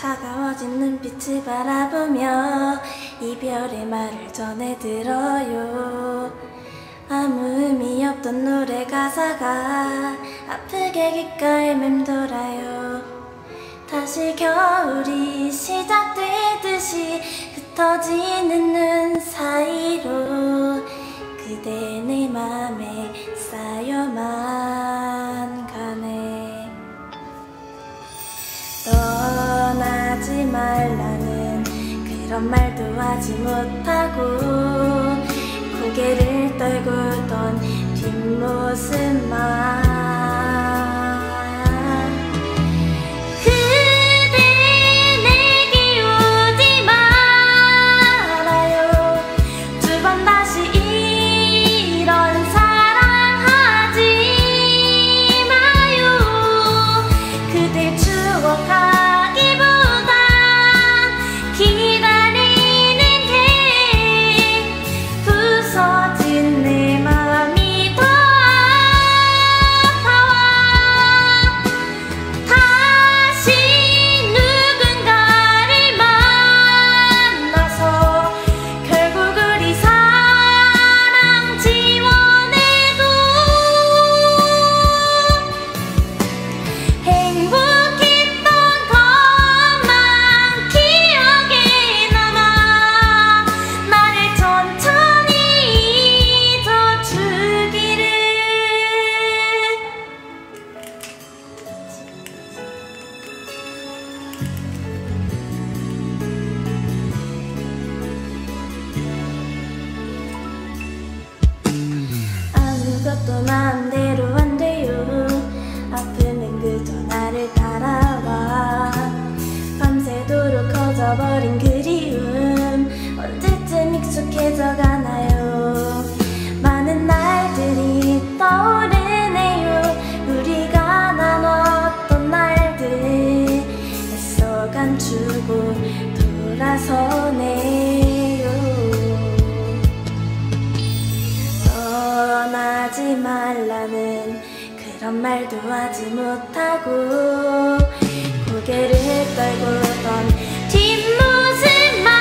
차가워진 눈빛을 바라보며 이별의 말을 전해들어요. 아무 의미 없던 노래 가사가 아프게 귓가에 맴돌아요. 다시 겨울이 시작되듯이 흩어지는 눈 사이로 그대 내 맘에 쌓여만 가네. 떠나지 말라는 그런 말도 하지 못하고 고개를 떨구던 뒷모습만 아무것도 마음대로 안 돼요. 아픔은 그저 나를 따라와. 밤새도록 커져버린 그리움 언제쯤 익숙해져 가나요. 많은 날들이 떠오르네요. 우리가 나눴던 날들 애써 감추고 돌아서네요. 떠나지 말라는 그런 말도 하지 못하고 고개를 떨구던 뒷모습만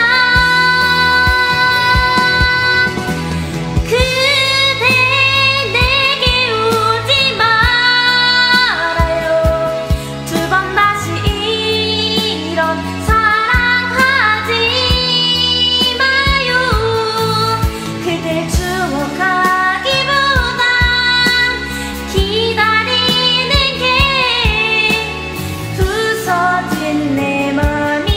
그대 내게 오지 말아요. 두 번 다시 이런 사랑하지 마요. 그댈 추억하기보다 기다리는 게 부서진 내 맘이